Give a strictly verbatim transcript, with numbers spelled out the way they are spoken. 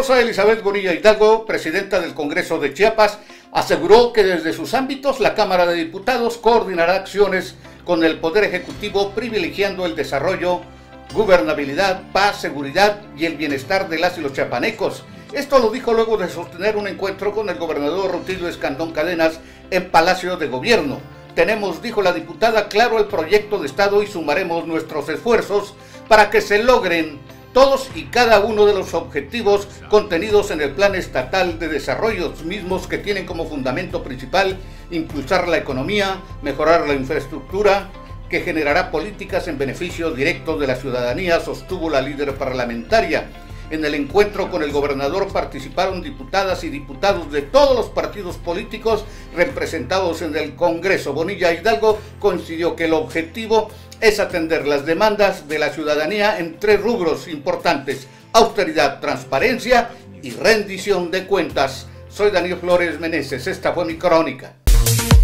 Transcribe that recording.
Rosa Elizabeth Bonilla Hidalgo, presidenta del Congreso de Chiapas, aseguró que desde sus ámbitos la Cámara de Diputados coordinará acciones con el Poder Ejecutivo privilegiando el desarrollo, gobernabilidad, paz, seguridad y el bienestar de las y los chiapanecos. Esto lo dijo luego de sostener un encuentro con el gobernador Rutilio Escandón Cadenas en Palacio de Gobierno. Tenemos, dijo la diputada, claro el proyecto de Estado y sumaremos nuestros esfuerzos para que se logren todos y cada uno de los objetivos contenidos en el Plan Estatal de Desarrollo, mismos que tienen como fundamento principal impulsar la economía, mejorar la infraestructura, que generará políticas en beneficio directo de la ciudadanía, sostuvo la líder parlamentaria. En el encuentro con el gobernador participaron diputadas y diputados de todos los partidos políticos representados en el Congreso. Bonilla Hidalgo coincidió que el objetivo es atender las demandas de la ciudadanía en tres rubros importantes: austeridad, transparencia y rendición de cuentas. Soy Daniel Flores Meneses, esta fue mi crónica.